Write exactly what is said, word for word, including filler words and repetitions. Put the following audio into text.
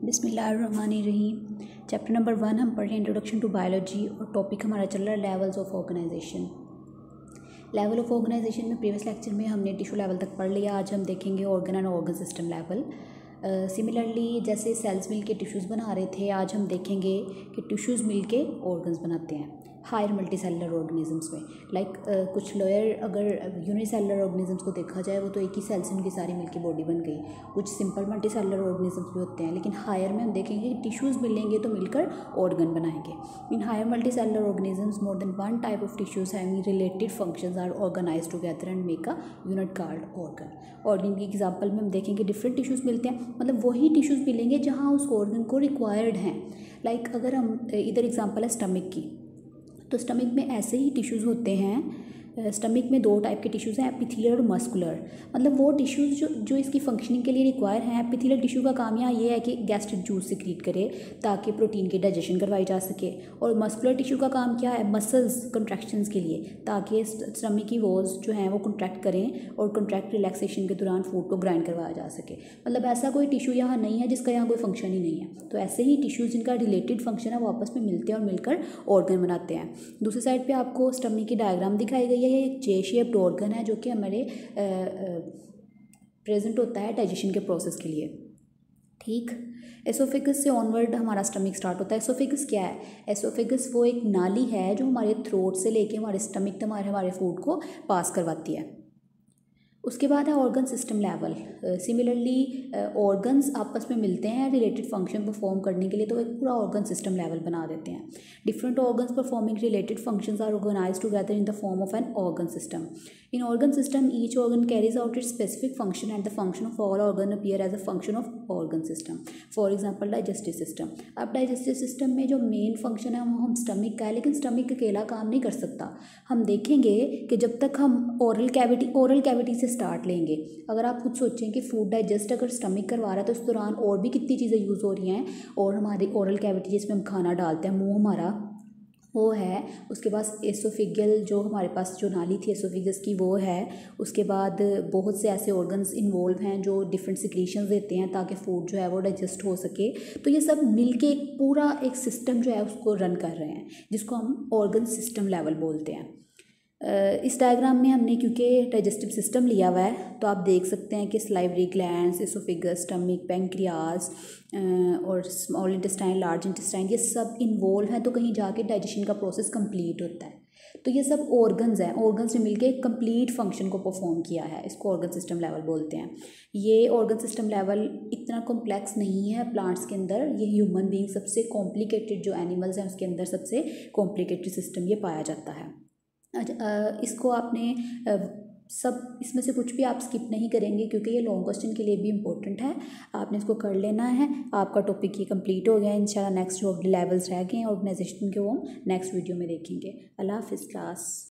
बिस्मिल्लाहिर्रहमानिर्रहीम। Chapter number one हम पढ़ रहे हैं इंट्रोडक्शन टू बायोलॉजी और टॉपिक हमारा चल रहा है levels of organisation. Level of organisation में प्रीवियस लेक्चर में हमने टिश्यू लेवल तक पढ़ लिया। आज हम देखेंगे organ and organ system level. Similarly जैसे सेल्स मिल के टिश्यूज़ बना रहे थे, आज हम देखेंगे कि टिश्यूज़ मिल के ऑर्गन्स बनाते हैं हायर मल्टीसेलुलर ऑर्गेनिजम्स में। लाइक like, uh, कुछ लोअर अगर यूनिसेलुलर ऑर्गेनिजम्स को देखा जाए वो तो एक ही सेल से उनकी सारी मिलकर बॉडी बन गई। कुछ सिंपल मल्टीसेलुलर ऑर्गेनिजम्स भी होते हैं, लेकिन हायर में हम देखेंगे कि टिश्यूज़ मिलेंगे तो मिलकर ऑर्गन बनाएंगे। In higher multicellular organisms more than one type of tissues having related functions are organised together and make a unit called organ. Organ की एग्जांपल में हम देखेंगे डिफरेंट टिश्यूज़ मिलते हैं, मतलब वही टिश्यूज़ मिलेंगे जहाँ उस ऑर्गन को रिक्वायर्ड हैं। लाइक like, अगर हम इधर एग्जांपल है स्टमक की, तो स्टमक में ऐसे ही टिश्यूज़ होते हैं। स्टमक में दो टाइप के टिश्यूज़ हैं, एपिथेलियल और मस्कुलर। मतलब वो टिश्यूज़ जो जो इसकी फंक्शनिंग के लिए रिक्वायर हैं। एपिथेलियल टिश्यू का काम यहाँ ये है कि गैस्ट्रिक जूस सिक्रीट करे ताकि प्रोटीन की डाइजेशन करवाई जा सके, और मस्कुलर टिश्यू का काम क्या है, मसल्स कंट्रैक्शंस के लिए, ताकि स्टमक की वॉल्स जो हैं वो कंट्रैक्ट करें और कंट्रैक्ट रिलैक्सेशन के दौरान फूड को ग्राइंड करवाया जा सके। मतलब ऐसा कोई टिश्यू यहाँ नहीं है जिसका यहाँ कोई फंक्शन ही नहीं है। तो ऐसे ही टिश्यूज़ जिनका रिलेटेड फंक्शन है वो आपस में मिलते हैं और मिलकर ऑर्गन बनाते हैं। दूसरी साइड पर आपको स्टमक की डायग्राम दिखाई गई है। ये एक जे शेप्ड ऑर्गन है जो कि हमारे प्रेजेंट होता है डाइजेशन के प्रोसेस के लिए। ठीक, एसोफेगस से ऑनवर्ड हमारा स्टमक स्टार्ट होता है। एसोफेगस क्या है? एसोफेगस वो एक नाली है जो हमारे थ्रोट से लेके हमारे स्टमक तक हमारे हमारे फूड को पास करवाती है। उसके बाद है organ system level. Similarly organs आपस में मिलते हैं रिलेटेड फंक्शन परफॉर्म करने के लिए, तो एक पूरा ऑर्गन सिस्टम लेवल बना देते हैं। Different organs performing related functions are organised together in the form of an organ system. In organ system each organ carries out its specific function and the function of all organ appear as a function of organ system. For example digestive system. अब digestive system में जो main function है वो हम stomach का है, लेकिन stomach अकेला काम नहीं कर सकता। हम देखेंगे कि जब तक हम ओरल कैविटी ओरल कैविटी से स्टार्ट लेंगे, अगर आप खुद सोचें कि फूड डाइजेस्ट अगर स्टमक करवा रहा है तो उस दौरान और भी कितनी चीज़ें यूज़ हो रही हैं, और हमारी ओरल कैविटी जिसमें हम खाना डालते हैं, मुंह हमारा वो है। उसके बाद एसोफेगियल जो हमारे पास जो नाली थी एसोफेगस की वो है। उसके बाद बहुत से ऐसे ऑर्गन्स इन्वॉल्व हैं जो डिफरेंट सिक्रीशंस देते हैं ताकि फूड जो है वो डाइजेस्ट हो सके। तो ये सब मिलके एक पूरा एक सिस्टम जो है उसको रन कर रहे हैं, जिसको हम ऑर्गन सिस्टम लेवल बोलते हैं। इस डायग्राम में हमने क्योंकि डाइजेस्टिव सिस्टम लिया हुआ है तो आप देख सकते हैं कि salivary glands, oesophagus, stomach, pancreas और स्मॉल इंटेस्टाइन, लार्ज इंटेस्टाइन, ये सब इन्वॉल्व हैं। तो कहीं जाके डाइजेशन का प्रोसेस कंप्लीट होता है। तो ये सब ऑर्गन्स हैं, ऑर्गन्स ने मिलके एक कंप्लीट फंक्शन को परफॉर्म किया है, इसको ऑर्गन सिस्टम लेवल बोलते हैं। ये ऑर्गन सिस्टम लेवल इतना कॉम्प्लेक्स नहीं है प्लांट्स के अंदर। ये ह्यूमन बीइंग सबसे कॉम्प्लिकेटेड जो एनिमल्स हैं उसके अंदर सबसे कॉम्प्लिकेटेड सिस्टम ये पाया जाता है। अच्छा, इसको आपने सब इसमें से कुछ भी आप स्किप नहीं करेंगे क्योंकि ये लॉन्ग क्वेश्चन के लिए भी इम्पोर्टेंट है। आपने इसको कर लेना है। आपका टॉपिक ये कंप्लीट हो गया। इंशाल्लाह नेक्स्ट जो लेवल्स रह गए हैं ऑर्गेनाइजेशन के वो हम नेक्स्ट वीडियो में देखेंगे। अल्लाह हाफिज़ क्लास।